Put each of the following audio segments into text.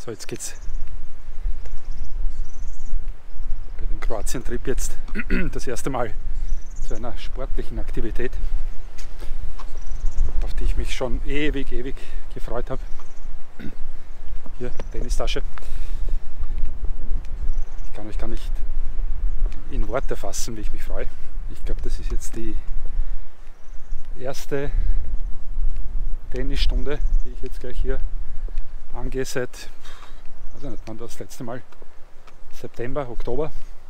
So, jetzt geht's bei dem Kroatien-Trip jetzt das erste Mal zu einer sportlichen Aktivität, auf die ich mich schon ewig gefreut habe. Hier, Tennistasche. Ich kann euch gar nicht in Worte fassen, wie ich mich freue. Ich glaube, das ist jetzt die erste Tennisstunde, die ich jetzt gleich hier angehe seit, weiß ich nicht, wann das letzte Mal, September, Oktober.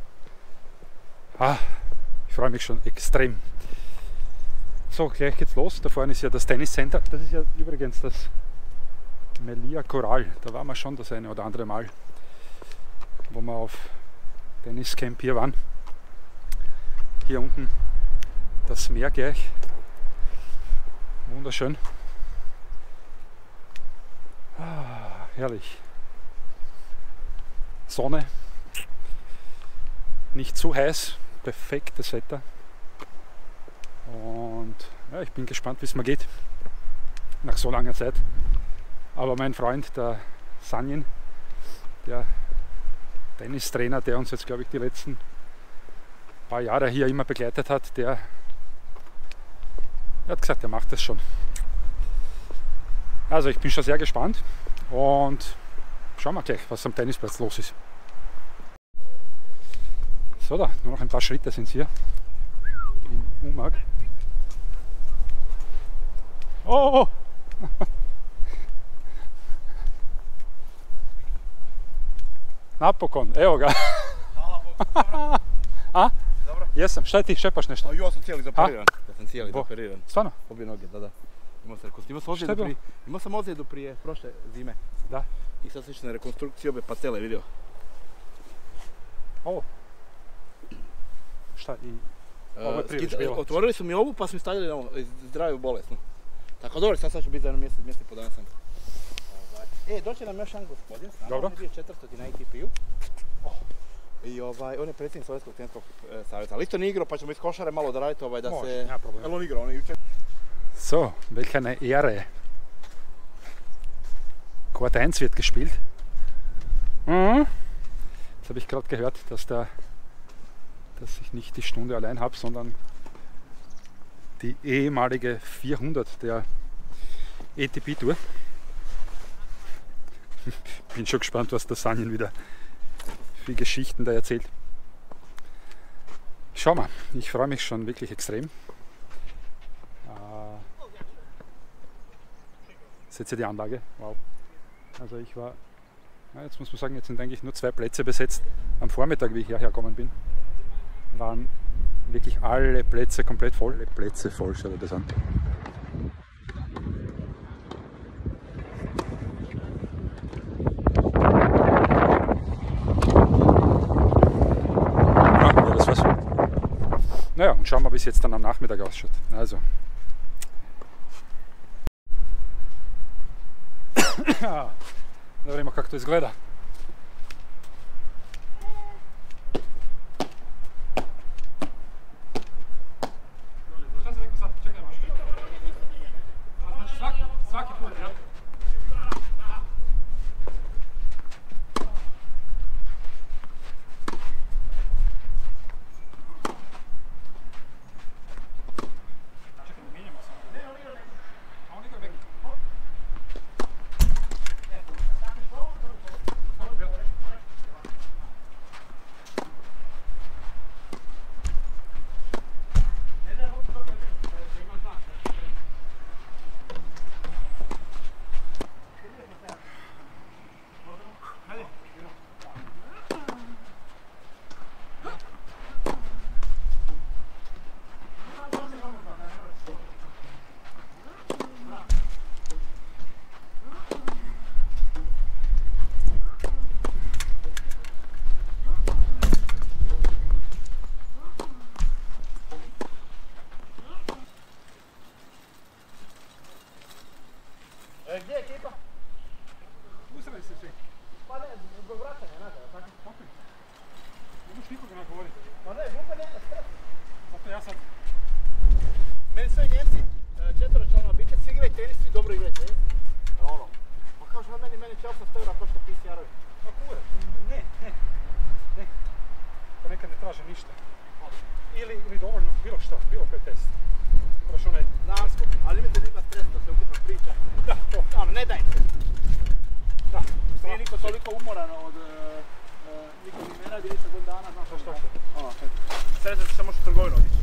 Ich freue mich schon extrem. So, gleich geht's los. Da vorne ist ja das Tenniscenter. Das ist ja übrigens das Melia Coral. Da waren wir schon das eine oder andere Mal, wo wir auf Tenniscamp hier waren. Hier unten das Meer gleich. Wunderschön. Herrlich. Sonne. Nicht zu heiß. Perfektes Wetter. Und ja, ich bin gespannt, wie es mir geht. Nach so langer Zeit. Aber mein Freund, der Sanjin, der Tennistrainer, der uns jetzt, glaube ich, die letzten paar Jahre hier immer begleitet hat, der hat gesagt, er macht das schon. Also ich bin schon sehr gespannt und schauen wir gleich, was am Tennisplatz los ist. So, da, nur noch ein paar Schritte sind es hier in Umag. Oh! Napokon, evo ga. A? Dobro. Jesam, šta ti šepaš nešto? A ja sam cijeli zapariran. Ja sam cijeli zapariran. Stvarno? Obje noge, da. Šta je bilo? Imao sam ozljedu prije prošle zime. Da. I sad sam išao na rekonstrukciju obe patele, vidio. Ovo? Šta? I ovo je prije već bilo? Otvorili su mi ovu pa su mi stavili na ovo, zdraviju bolesnu. Tako dobro, sad ću biti za jedno mjesec i po dana sam. Doće nam još jedan gospodin, s nama, Dobro. on je bio 400 na ATP-u. I on je predsjednik Sovjetskog tenniskog savjeta, ali isto nije igrao pa ćemo iz košare malo da raditi da se... Može, nema problema. Jel on igrao, on je jučer... So, welch eine Ehre. Quart 1 wird gespielt. Jetzt habe ich gerade gehört, dass ich nicht die Stunde allein habe, sondern die ehemalige 400 der ATP Tour. Bin schon gespannt, was der Sanjin wieder für Geschichten da erzählt. Schau mal, ich freue mich schon wirklich extrem. Seht ihr die Anlage? Wow. Also ich war, jetzt muss man sagen, jetzt sind eigentlich nur 2 Plätze besetzt. Am Vormittag, wie ich hierher gekommen bin, waren wirklich alle Plätze komplett voll. Alle Plätze voll, schau dir das an. Ja, das war's. Naja, und schauen wir, wie es jetzt dann am Nachmittag ausschaut. Also. Da vidimo kako to izgleda. Šta si rekao sad? Čekaj baš. Znači svaki put, jel? Čekaj, mijenjamo se. A on igra vek. Gdje je ekipa? Usrali se svi. Pa ne, zbog vraćanja nazad, tako? Opet. Imaš nikoga na govori. Pa ne, glupa neka stres. Zato ja sad. Meni sve Njemci, 4 članova obitelj, svi igraju tenis, svi dobro igraju tenis. Pa kao što meni će 800 eura košta PCR-ovi. Pa kure, ne. Pa nekad ne traže ništa. Ili dovoljno, bilo što, bilo koji test. Moraš onaj... Znam, ali mislim da ima stres da se ukupno priča. Da, to. Ono, ne dajte. Da. Nije niko toliko umoran od... niko ni ne radi ništa god dana, znaš Što? ono, sretno se samo što u trgovinu odići.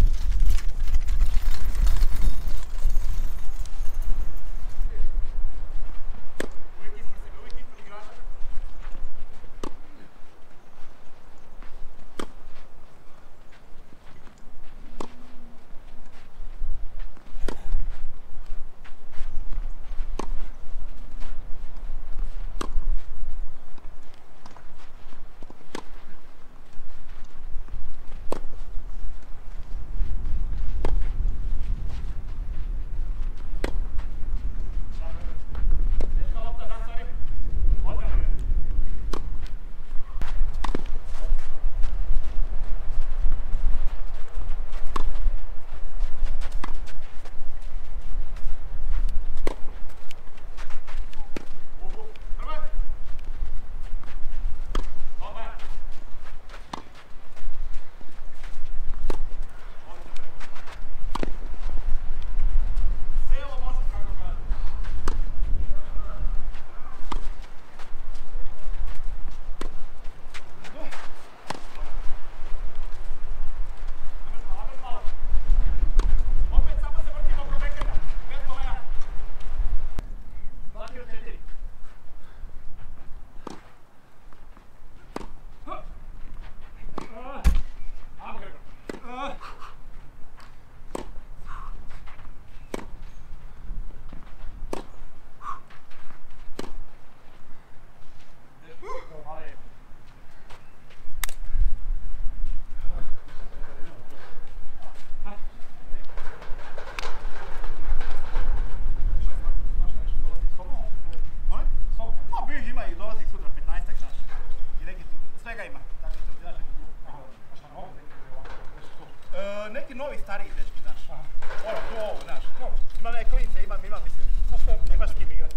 Neki novi stariji dečki, znaš. Ono, tu ovo, znaš. Ima neke klince, ima, mislim. Imaš kim igrati.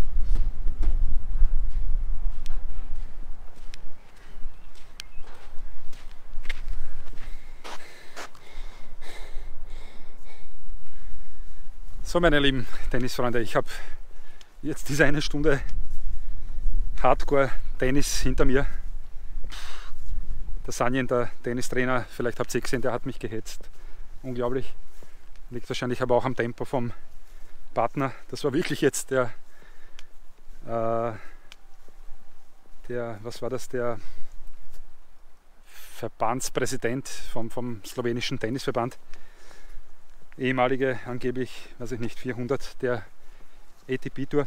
So, meine lieben Tennisfreunde, ich habe jetzt diese eine Stunde Hardcore-Tennis hinter mir. Der Sanjen, der Tennistrainer, vielleicht habt ihr gesehen, der hat mich gehetzt. Unglaublich. Liegt wahrscheinlich aber auch am Tempo vom Partner. Das war wirklich jetzt der was war das, der Verbandspräsident vom slowenischen Tennisverband. Ehemalige, angeblich, weiß ich nicht, 400 der ATP-Tour.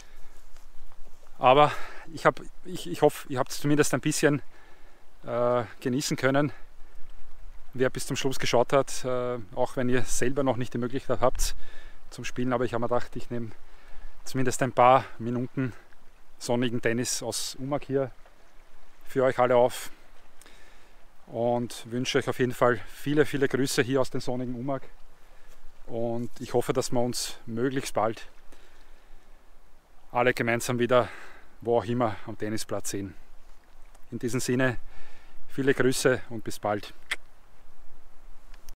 Aber ich hoffe, ihr habt es zumindest ein bisschen genießen können. Wer bis zum Schluss geschaut hat, auch wenn ihr selber noch nicht die Möglichkeit habt zum Spielen, aber ich habe mir gedacht, ich nehme zumindest ein paar Minuten sonnigen Tennis aus Umag hier für euch alle auf und wünsche euch auf jeden Fall viele, viele Grüße hier aus dem sonnigen Umag und ich hoffe, dass wir uns möglichst bald alle gemeinsam wieder wo auch immer am Tennisplatz sehen. In diesem Sinne, viele Grüße und bis bald.